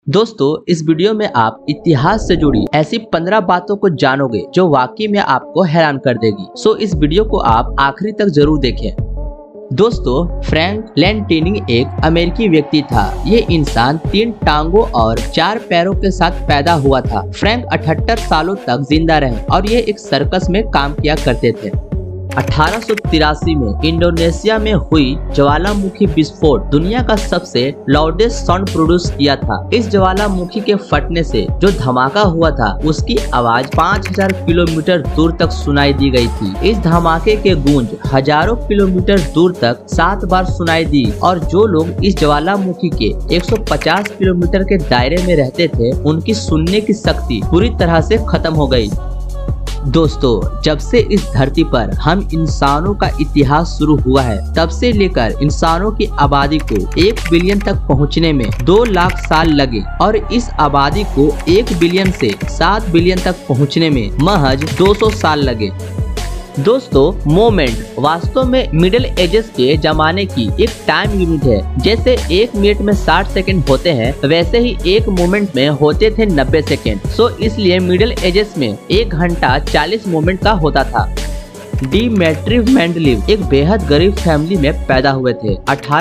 दोस्तों, इस वीडियो में आप इतिहास से जुड़ी ऐसी 15 बातों को जानोगे जो वाकई में आपको हैरान कर देगी। सो इस वीडियो को आप आखिरी तक जरूर देखें। दोस्तों, फ्रैंक लैंटिनी एक अमेरिकी व्यक्ति था। ये इंसान 3 टांगों और 4 पैरों के साथ पैदा हुआ था। फ्रैंक 78 सालों तक जिंदा रहे और ये एक सर्कस में काम किया करते थे। 1883 में इंडोनेशिया में हुई ज्वालामुखी विस्फोट दुनिया का सबसे लाउडेस्ट साउंड प्रोड्यूस किया था। इस ज्वालामुखी के फटने से जो धमाका हुआ था उसकी आवाज 5000 किलोमीटर दूर तक सुनाई दी गई थी। इस धमाके के गूंज हजारों किलोमीटर दूर तक 7 बार सुनाई दी और जो लोग इस ज्वालामुखी के 150 किलोमीटर के दायरे में रहते थे उनकी सुनने की शक्ति पूरी तरह से खत्म हो गई। दोस्तों, जब से इस धरती पर हम इंसानों का इतिहास शुरू हुआ है तब से लेकर इंसानों की आबादी को 1 बिलियन तक पहुंचने में 2 लाख साल लगे और इस आबादी को 1 बिलियन से 7 बिलियन तक पहुंचने में महज 200 साल लगे। दोस्तों, मोमेंट वास्तव में मिडिल एजेस के जमाने की एक टाइम यूनिट है। जैसे 1 मिनट में 60 सेकंड होते हैं वैसे ही एक मोमेंट में होते थे 90 सेकंड। सो इसलिए मिडिल एजेस में 1 घंटा 40 मोमेंट का होता था। डिमेट्री मेंडलीव एक बेहद गरीब फैमिली में पैदा हुए थे।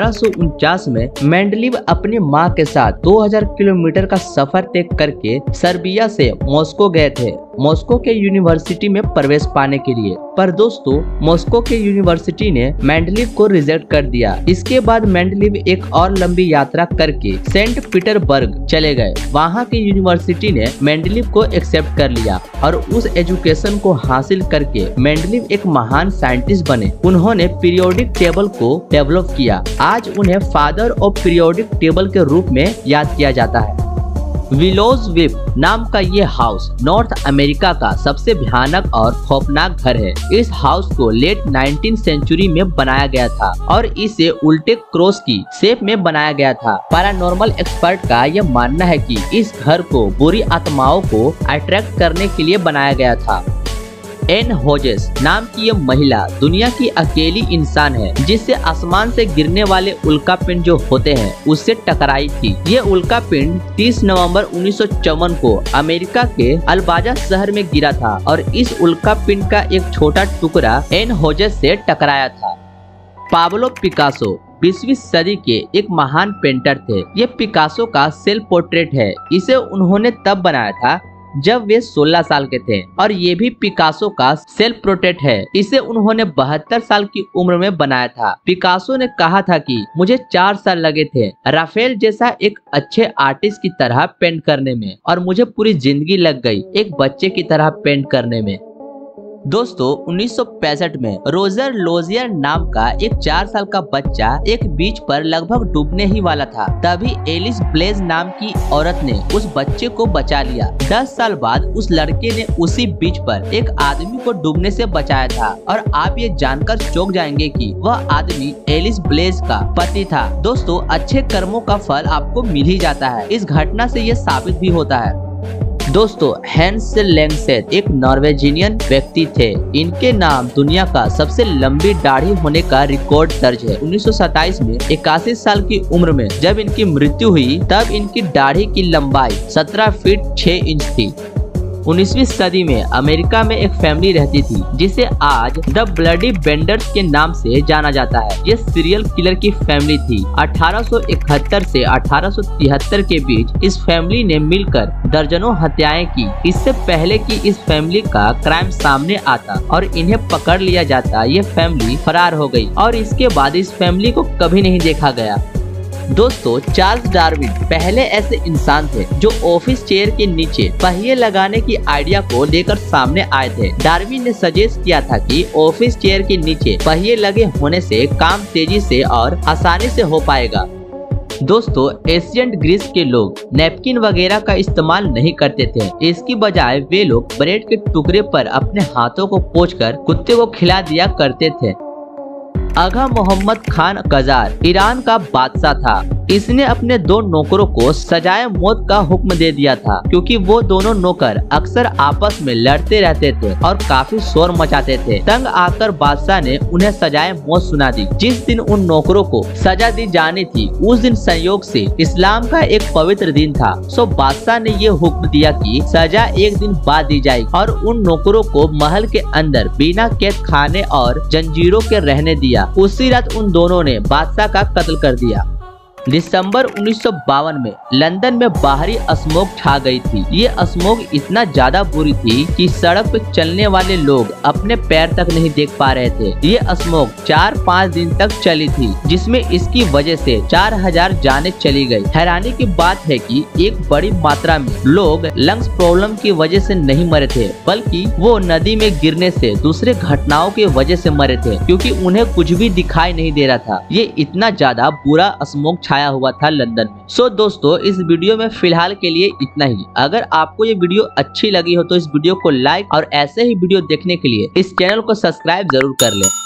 1849 में मेंडलीव अपनी मां के साथ 2000 किलोमीटर का सफर तय करके सर्बिया से मॉस्को गए थे, मॉस्को के यूनिवर्सिटी में प्रवेश पाने के लिए। पर दोस्तों, मॉस्को के यूनिवर्सिटी ने मेंडलीव को रिजेक्ट कर दिया। इसके बाद मेंडलीव एक और लंबी यात्रा करके सेंट पीटर्सबर्ग चले गए। वहाँ की यूनिवर्सिटी ने मेंडलीव को एक्सेप्ट कर लिया और उस एजुकेशन को हासिल करके मेंडलीव एक महान साइंटिस्ट बने। उन्होंने पीरियोडिक टेबल को डेवलप किया। आज उन्हें फादर ऑफ पीरियोडिक टेबल के रूप में याद किया जाता है। विलोज विप नाम का ये हाउस नॉर्थ अमेरिका का सबसे भयानक और खौफनाक घर है। इस हाउस को लेट 19th सेंचुरी में बनाया गया था और इसे उल्टे क्रॉस की शेप में बनाया गया था। पैरानॉर्मल एक्सपर्ट का यह मानना है कि इस घर को बुरी आत्माओं को अट्रैक्ट करने के लिए बनाया गया था। एन होजेस नाम की यह महिला दुनिया की अकेली इंसान है जिससे आसमान से गिरने वाले उल्कापिंड जो होते हैं उससे टकराई थी। ये उल्कापिंड 30 नवंबर 1954 को अमेरिका के अल्बाजा शहर में गिरा था और इस उल्कापिंड का एक छोटा टुकड़ा एन होजेस से टकराया था। पाब्लो पिकासो 20वीं सदी के एक महान पेंटर थे। ये पिकासो का सेल्फ पोर्ट्रेट है। इसे उन्होंने तब बनाया था जब वे 16 साल के थे और ये भी पिकासो का सेल्फ पोर्ट्रेट है। इसे उन्होंने 72 साल की उम्र में बनाया था। पिकासो ने कहा था कि मुझे 4 साल लगे थे राफेल जैसा एक अच्छे आर्टिस्ट की तरह पेंट करने में और मुझे पूरी जिंदगी लग गई एक बच्चे की तरह पेंट करने में। दोस्तों, 1965 में रोजर लोजियर नाम का एक 4 साल का बच्चा एक बीच पर लगभग डूबने ही वाला था। तभी एलिस ब्लेज नाम की औरत ने उस बच्चे को बचा लिया। 10 साल बाद उस लड़के ने उसी बीच पर एक आदमी को डूबने से बचाया था और आप ये जानकर चौंक जाएंगे कि वह आदमी एलिस ब्लेज का पति था। दोस्तों, अच्छे कर्मों का फल आपको मिल ही जाता है। इस घटना से ये साबित भी होता है। दोस्तों, हैंस लैंगसेट एक नॉर्वेजियन व्यक्ति थे। इनके नाम दुनिया का सबसे लंबी दाढ़ी होने का रिकॉर्ड दर्ज है। 1927 में 81 साल की उम्र में जब इनकी मृत्यु हुई तब इनकी दाढ़ी की लंबाई 17 फीट 6 इंच थी। 19वीं सदी में अमेरिका में एक फैमिली रहती थी जिसे आज द ब्लडी बेंडर्स के नाम से जाना जाता है। ये सीरियल किलर की फैमिली थी। 1871 से 1873 के बीच इस फैमिली ने मिलकर दर्जनों हत्याएं की। इससे पहले कि इस फैमिली का क्राइम सामने आता और इन्हें पकड़ लिया जाता, ये फैमिली फरार हो गई और इसके बाद इस फैमिली को कभी नहीं देखा गया। दोस्तों, चार्ल्स डार्विन पहले ऐसे इंसान थे जो ऑफिस चेयर के नीचे पहिए लगाने की आइडिया को लेकर सामने आए थे। डार्विन ने सजेस्ट किया था कि ऑफिस चेयर के नीचे पहिए लगे होने से काम तेजी से और आसानी से हो पाएगा। दोस्तों, एशियंट ग्रीस के लोग नैपकिन वगैरह का इस्तेमाल नहीं करते थे। इसकी बजाय वे लोग ब्रेड के टुकड़े पर अपने हाथों को पोंछकर कुत्ते को खिला दिया करते थे। Agha Mohammad Khan Qajar Iran का बादशाह था। इसने अपने 2 नौकरों को सजाए मौत का हुक्म दे दिया था, क्योंकि वो दोनों नौकर अक्सर आपस में लड़ते रहते थे और काफी शोर मचाते थे। तंग आकर बादशाह ने उन्हें सजाए मौत सुना दी। जिस दिन उन नौकरों को सजा दी जानी थी, उस दिन संयोग से इस्लाम का एक पवित्र दिन था। सो बादशाह ने ये हुक्म दिया कि सजा एक दिन बाद दी जाएगी और उन नौकरों को महल के अंदर बिना कैद खाने और जंजीरों के रहने दिया। उसी रात उन दोनों ने बादशाह का कत्ल कर दिया। दिसंबर 1952 में लंदन में बाहरी स्मोक छा गई थी। ये स्मोक इतना ज्यादा बुरी थी कि सड़क पर चलने वाले लोग अपने पैर तक नहीं देख पा रहे थे। ये स्मोक 4-5 दिन तक चली थी, जिसमें इसकी वजह से 4000 जानें चली गई। हैरानी की बात है कि एक बड़ी मात्रा में लोग लंग्स प्रॉब्लम की वजह से नहीं मरे थे, बल्कि वो नदी में गिरने से दूसरे घटनाओं की वजह से मरे थे, क्योंकि उन्हें कुछ भी दिखाई नहीं दे रहा था। ये इतना ज्यादा बुरा स्मोक छाया हुआ था लंदन में। सो दोस्तों, इस वीडियो में फिलहाल के लिए इतना ही। अगर आपको ये वीडियो अच्छी लगी हो तो इस वीडियो को लाइक और ऐसे ही वीडियो देखने के लिए इस चैनल को सब्सक्राइब जरूर कर लें।